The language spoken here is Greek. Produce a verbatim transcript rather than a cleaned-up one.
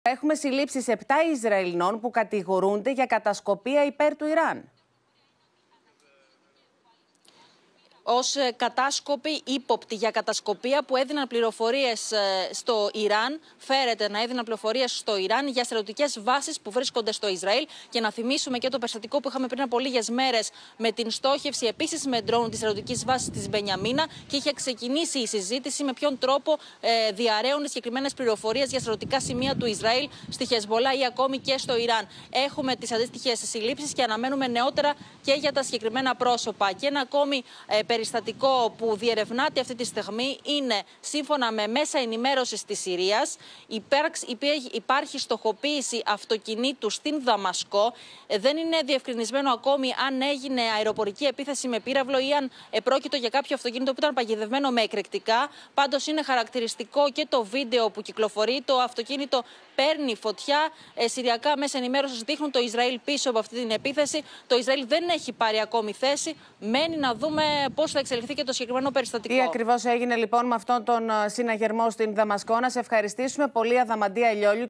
Έχουμε συλλήψεις επτά Ισραηλινών που κατηγορούνται για κατασκοπία υπέρ του Ιράν. Ως κατάσκοποι ύποπτοι για κατασκοπία που έδιναν πληροφορίες στο Ιράν, φέρεται να έδιναν πληροφορίες στο Ιράν για στρατιωτικές βάσεις που βρίσκονται στο Ισραήλ. Και να θυμίσουμε και το περιστατικό που είχαμε πριν από λίγες μέρες με την στόχευση επίσης με ντρόουν της στρατιωτικής βάσης της Μπενιαμίνα, και είχε ξεκινήσει η συζήτηση με ποιον τρόπο ε, διαρρέουν συγκεκριμένες πληροφορίες για στρατιωτικά σημεία του Ισραήλ στη Χεσμολά ή ακόμη και στο Ιράν. Έχουμε τις αντίστοιχες συλλήψεις και αναμένουμε νεότερα και για τα συγκεκριμένα πρόσωπα. Και ένα ακόμη ε, περιστατικό που διερευνάται αυτή τη στιγμή είναι, σύμφωνα με μέσα ενημέρωσης της Συρίας, υπάρχει στοχοποίηση αυτοκινήτου στην Δαμασκό. Δεν είναι διευκρινισμένο ακόμη αν έγινε αεροπορική επίθεση με πύραυλο ή αν επρόκειτο για κάποιο αυτοκίνητο που ήταν παγιδευμένο με εκρηκτικά. Πάντως είναι χαρακτηριστικό και το βίντεο που κυκλοφορεί. Το αυτοκίνητο παίρνει φωτιά. Ε, Συριακά μέσα ενημέρωσης δείχνουν το Ισραήλ πίσω από αυτή την επίθεση. Το Ισραήλ δεν έχει πάρει ακόμη θέση. Μένει να δούμε πώς θα εξελιχθεί και το συγκεκριμένο περιστατικό. Τι ακριβώς έγινε λοιπόν με αυτόν τον συναγερμό στην Δαμασκό? Να σε ευχαριστήσουμε πολύ, Αδαμαντία Ηλιόλιου.